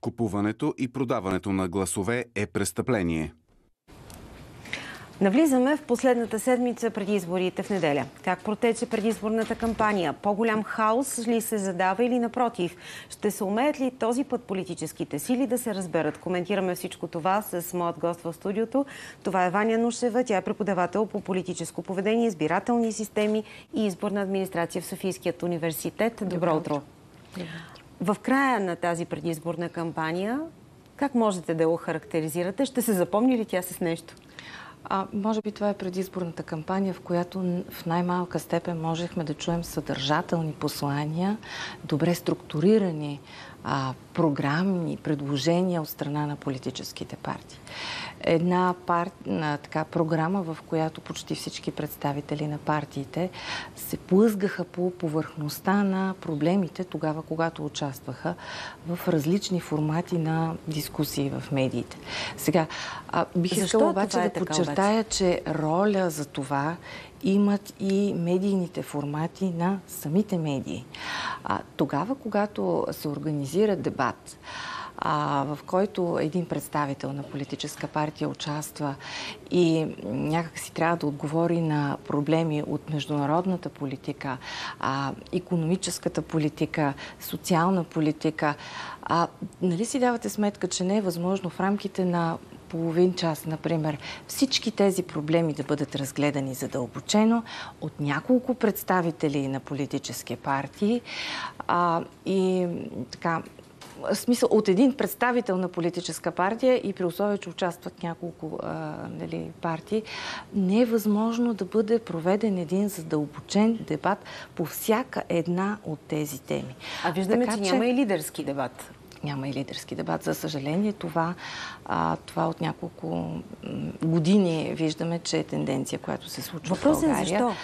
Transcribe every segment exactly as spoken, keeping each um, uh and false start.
Купуването и продаването на гласове е престъпление. Навлизаме в последната седмица преди изборите в неделя. Как протече предизборната кампания? По-голям хаос ли се задава или напротив? Ще се умеят ли този път политическите сили да се разберат? Коментираме всичко това с моят гост в студиото. Това е Ваня Нушева. Тя е преподавател по политическо поведение, избирателни системи и изборна администрация в Софийският университет. Добро, Добро утро. Добро. В края на тази предизборна кампания, как можете да я охарактеризирате? Ще се запомни ли тя с нещо? А, може би това е предизборната кампания, в която в най-малка степен можехме да чуем съдържателни послания, добре структурирани а, програмни предложения от страна на политическите партии. Една пар... така, програма, в която почти всички представители на партиите се плъзгаха по повърхността на проблемите тогава, когато участваха в различни формати на дискусии в медиите. Сега, а, бих искала обаче да подчертая, обаче? че роля за това имат и медийните формати на самите медии. А, тогава, когато се организира дебат, а, в който един представител на политическа партия участва и някак си трябва да отговори на проблеми от международната политика, а, икономическата политика, социална политика, а, нали си давате сметка, че не е възможно в рамките на половин час, например, всички тези проблеми да бъдат разгледани задълбочено от няколко представители на политически партии а, и така, в смисъл от един представител на политическа партия и при условие, че участват няколко а, нали, партии, не е възможно да бъде проведен един задълбочен дебат по всяка една от тези теми. А виждаме, така, че няма че... и лидерски дебат. Няма и лидерски дебат. За съжаление, това, а, това от няколко години виждаме, че е тенденция, която се случва в България. Въпросът е защо?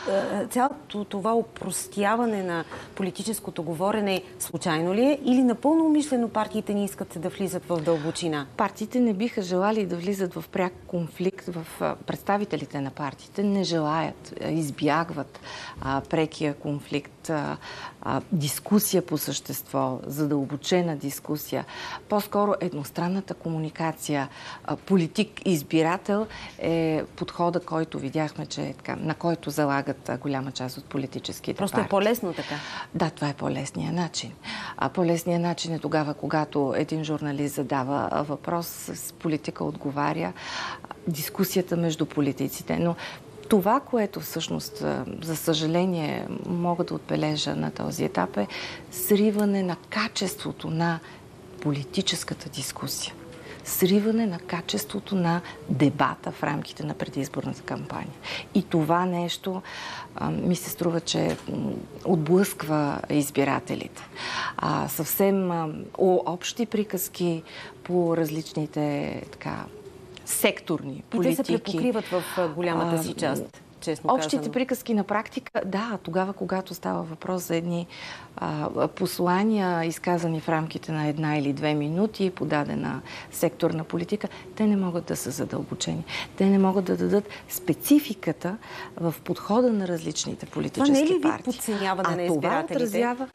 Цялото това опростяване на политическото говорене случайно ли е или напълно умишлено партиите не искат да влизат в дълбочина? Партиите не биха желали да влизат в пряк конфликт. В представителите на партиите не желаят, избягват а, прекия конфликт, а, а, дискусия по същество, задълбочена дискусия. По-скоро едностранната комуникация, а, политик-избирател е подхода, който видяхме, че е така, на който залагат голяма част от политическите Просто партии. Просто е по-лесно така? Да, това е по-лесният начин. А по-лесният начин е тогава, когато един журналист задава въпрос, с политика отговаря, дискусията между политиците. Но това, което всъщност, за съжаление, мога да отбележа на този етап е сриване на качеството на политическата дискусия. Сриване на качеството на дебата в рамките на предизборната кампания. И това нещо а, ми се струва, че отблъсква избирателите. А, съвсем а, о, общи приказки по различните така, секторни политики. И те се препокриват в голямата си част. Честно Общите казано. приказки на практика, да, тогава, когато става въпрос за едни а, послания, изказани в рамките на една или две минути, подадена секторна политика, те не могат да са задълбочени. Те не могат да дадат спецификата в подхода на различните политически партии. Това не е ли вид подценяване на избирателите? А това отразява...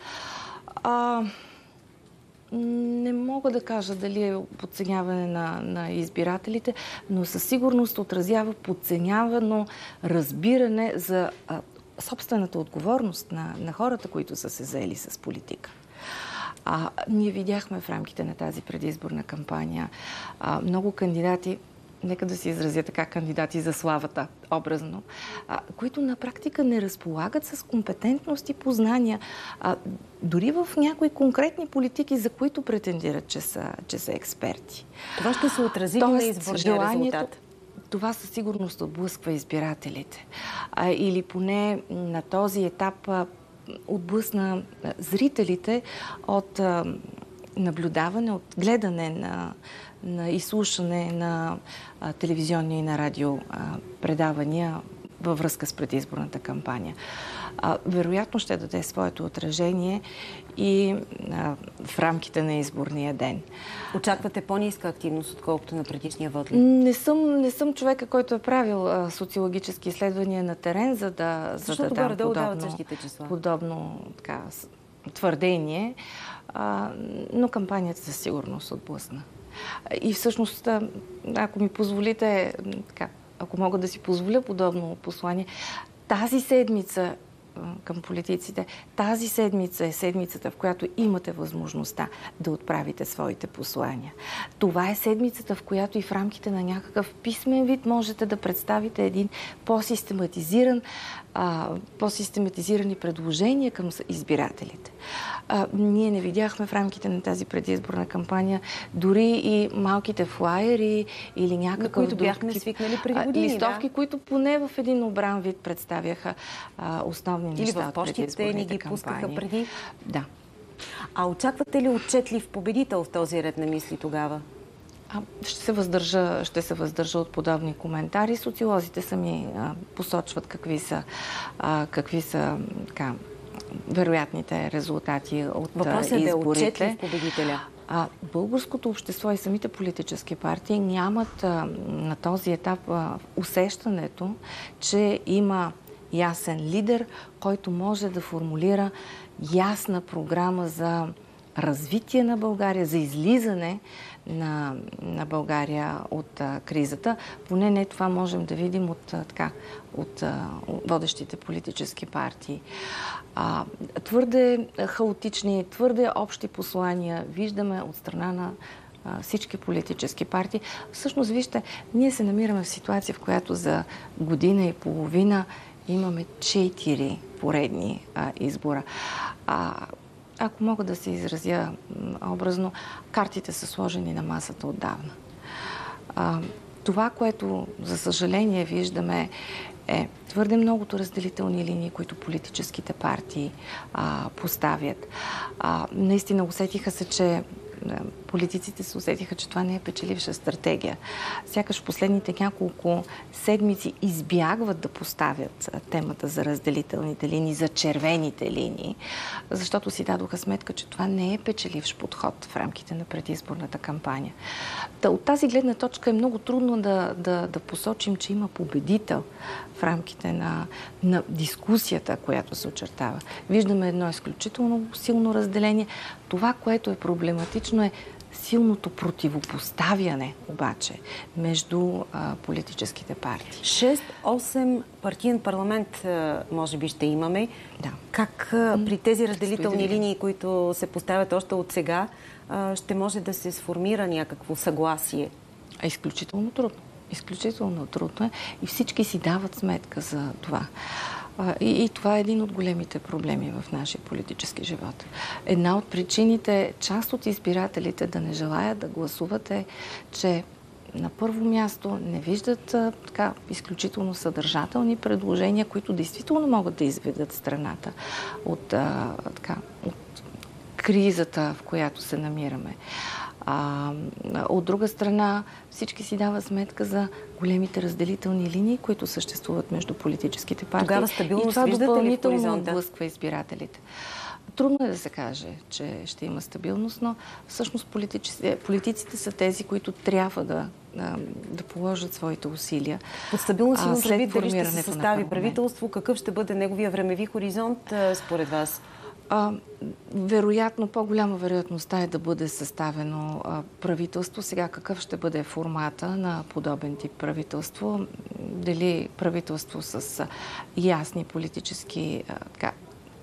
А, не мога да кажа дали е подценяване на, на избирателите, но със сигурност отразява подценявано разбиране за а, собствената отговорност на, на хората, които са се заели с политика. А, ние видяхме в рамките на тази предизборна кампания а, много кандидати, нека да си изразя така, кандидати за славата, образно, а, които на практика не разполагат с компетентност и познания, а, дори в някои конкретни политики, за които претендират, че са, че са експерти. Това ще се отрази ли на изборния резултат? Това със сигурност отблъсква избирателите. А, или поне на този етап а, отблъсна зрителите от а, наблюдаване, от гледане на на изслушане на а, телевизионни и на радио а, предавания във връзка с предизборната кампания. А, вероятно ще даде своето отражение и а, в рамките на изборния ден. Очаквате по-ниска активност, отколкото на предишния вод? Не съм, не съм човека, който е правил а, социологически изследвания на терен, за да, за да дам подобно, същите числа. подобно така, твърдение, а, но кампанията със сигурност отблъсна. И всъщност, ако ми позволите, така, ако мога да си позволя подобно послание, тази седмица към политиците, тази седмица е седмицата, в която имате възможността да отправите своите послания. Това е седмицата, в която и в рамките на някакъв писмен вид можете да представите един по-систематизиран, по-систематизирани предложения към избирателите. А, ние не видяхме в рамките на тази предизборна кампания дори и малките флаери или някакъв... На които бяхме свикнали преди години, листовки, да? които поне в един обран вид представяха а, основни или неща в почтите ни ги кампании. Пускаха преди. Да. А очаквате ли отчетлив победител в този ред на мисли тогава? А, ще се въздържа, ще се въздържа от подобни коментари. Социолозите сами а, посочват какви са, а, какви са така, вероятните резултати от Въпросът изборите. Въпросът е да отчетлив победителя. А, българското общество и самите политически партии нямат а, на този етап а, усещането, че има ясен лидер, който може да формулира ясна програма за развитие на България, за излизане на, на България от а, кризата. Поне не това можем да видим от, а, така, от, а, от водещите политически партии. А, твърде хаотични, твърде общи послания виждаме от страна на а, всички политически партии. Всъщност, вижте, ние се намираме в ситуация, в която за година и половина имаме четири поредни а, избора. А, ако мога да се изразя образно, картите са сложени на масата отдавна. А, това, което за съжаление виждаме, е твърде многото разделителни линии, които политическите партии а, поставят. А, наистина усетиха се, че политиците се усетиха, че това не е печеливша стратегия. Сякаш в последните няколко седмици избягват да поставят темата за разделителните линии, за червените линии, защото си дадоха сметка, че това не е печеливш подход в рамките на предизборната кампания. Та, от тази гледна точка е много трудно да, да, да посочим, че има победител в рамките на, на дискусията, която се очертава. Виждаме едно изключително силно разделение. Това, което е проблематично, е силното противопоставяне обаче между а, политическите партии. шест-осем партиен парламент може би ще имаме. Да. Как а, при тези разделителни линии, които се поставят още от сега, а, ще може да се сформира някакво съгласие? Е изключително трудно. Изключително трудно е и всички си дават сметка за това. И, и това е един от големите проблеми в нашия политически живот. Една от причините, част от избирателите да не желаят да гласуват е, че на първо място не виждат а, така изключително съдържателни предложения, които действително могат да изведат страната от, а, така, от кризата, в която се намираме. А, от друга страна, всички си дават сметка за големите разделителни линии, които съществуват между политическите партии. Тогава стабилност и това виждате ли в допълнително хоризонта? отблъсква избирателите. Трудно е да се каже, че ще има стабилност, но всъщност политиците, политиците са тези, които трябва да, да положат своите усилия. Под стабилност имам предвид дали ще се на състави правителство, какъв ще бъде неговия времеви хоризонт според вас? А, вероятно, по-голяма вероятността е да бъде съставено а, правителство. Сега какъв ще бъде формата на подобен тип правителство? Дали правителство с а, ясни политически а, така,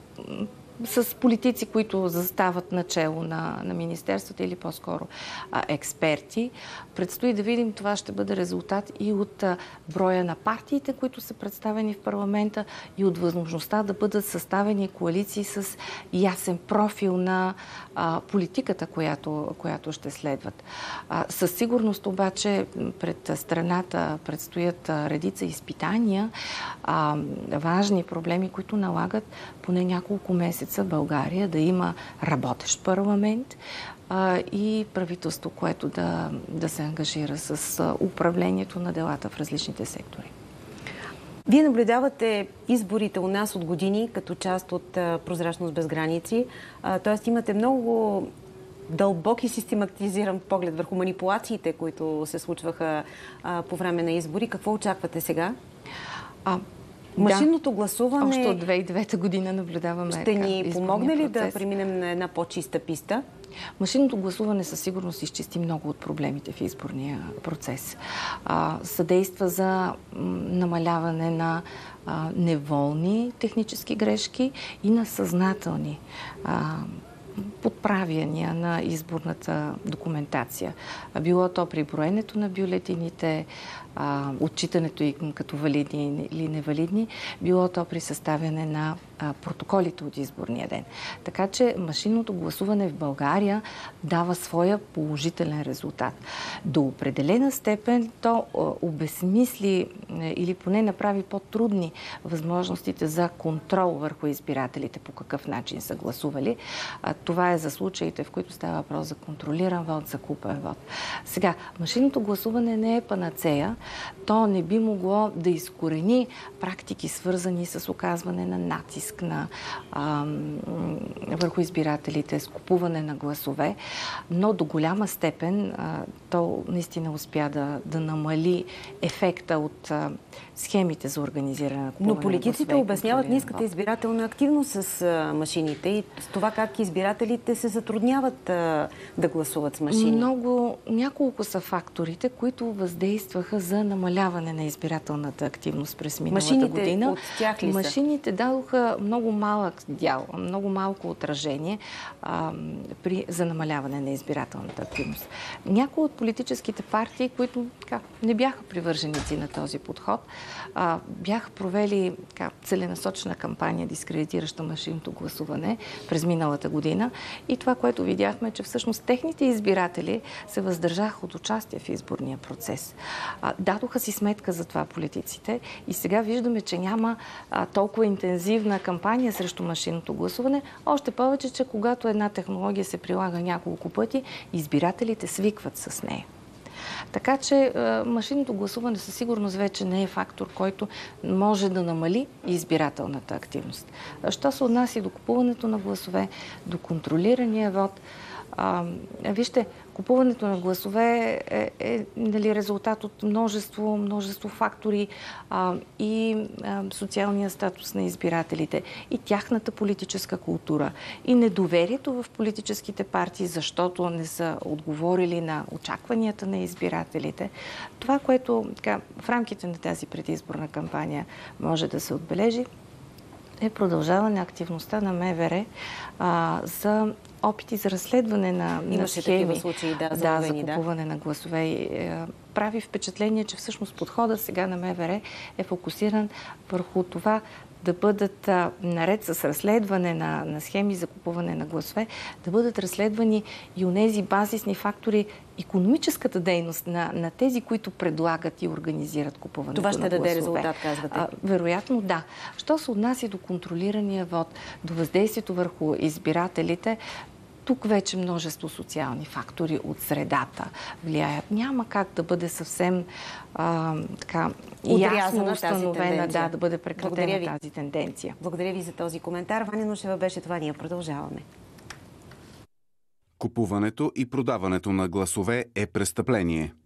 с политици, които застават начело на, на министерството или по-скоро а, експерти. Предстои да видим, това ще бъде резултат и от а, броя на партиите, които са представени в парламента, и от възможността да бъдат съставени коалиции с ясен профил на а, политиката, която, която ще следват. А, със сигурност обаче пред страната предстоят а, редица изпитания, а, важни проблеми, които налагат поне няколко месеца България да има работещ парламент а, и правителство, което да, да се ангажира с а, управлението на делата в различните сектори. Вие наблюдавате изборите у нас от години като част от а, Прозрачност без граници. Тоест имате много дълбок и систематизиран поглед върху манипулациите, които се случваха а, по време на избори. Какво очаквате сега? А, Машинното гласуване... Още от две хиляди и девета година наблюдаваме. Ще ни помогне ли процес. да преминем на една по-чиста писта? Машинното гласуване със сигурност изчисти много от проблемите в изборния процес. А, съдейства за намаляване на а, неволни технически грешки и на съзнателни а, подправяния на изборната документация. Било то при броенето на бюлетините, а, отчитането им като валидни или невалидни, било то при съставяне на а, протоколите от изборния ден. Така че машинното гласуване в България дава своя положителен резултат. До определена степен то а, обезмисли или поне направи по-трудни възможностите за контрол върху избирателите, по какъв начин са гласували. А, това е за случаите, в които става въпрос за контролиран вод, за купен вод. Сега, машинното гласуване не е панацея. То не би могло да изкорени практики, свързани с оказване на натиск на, а, върху избирателите, с купуване на гласове, но до голяма степен а, то наистина успя да, да намали ефекта от а, схемите за организиране на купуване. Но политиците обясняват ниската избирателна активност с а, машините и с това как избирателите се затрудняват а, да гласуват с машини. Много, няколко са факторите, които въздействаха за намаляване на избирателната активност през миналата Машините година. от тях ли са? Машините дадоха много малък дял, много малко отражение а, при, за намаляване на избирателната активност. Някои от политическите партии, които така, не бяха привърженици на този подход, а, бяха провели така, целенасочена кампания, дискредитираща машинното гласуване през миналата година. И това, което видяхме, че всъщност техните избиратели се въздържаха от участие в изборния процес. А, дадоха си сметка за това политиците и сега виждаме, че няма а, толкова интензивна кампания срещу машинното гласуване. Още повече, че когато една технология се прилага няколко пъти, избирателите свикват с нея. Така че машинното гласуване със сигурност вече не е фактор, който може да намали избирателната активност. Що се отнася до купуването на гласове, до контролирания вод, а, вижте, купуването на гласове е, е нали, резултат от множество, множество фактори а, и а, социалния статус на избирателите, и тяхната политическа култура, и недоверието в политическите партии, защото не са отговорили на очакванията на избирателите. Това, което така, в рамките на тази предизборна кампания може да се отбележи, е продължаване активността на МВР а, за опити за разследване на, на схеми, случаи, да, за, да, новини, за купуване да. на гласове. И, е, прави впечатление, че всъщност подхода сега на МВР е фокусиран върху това да бъдат, а, наред с разследване на, на схеми за купуване на гласове, да бъдат разследвани и онези базисни фактори, икономическата дейност на, на тези, които предлагат и организират купуването на гласове. Това ще даде резултат, казвате? А, вероятно, да. Що се отнася до контролирания вод, до въздействието върху избирателите, тук вече множество социални фактори от средата влияят. Няма как да бъде съвсем а, така ясно установена, да, да бъде прекратена тази тенденция. Благодаря ви за този коментар. Ваня Нушева беше това. Ние продължаваме. Купуването и продаването на гласове е престъпление.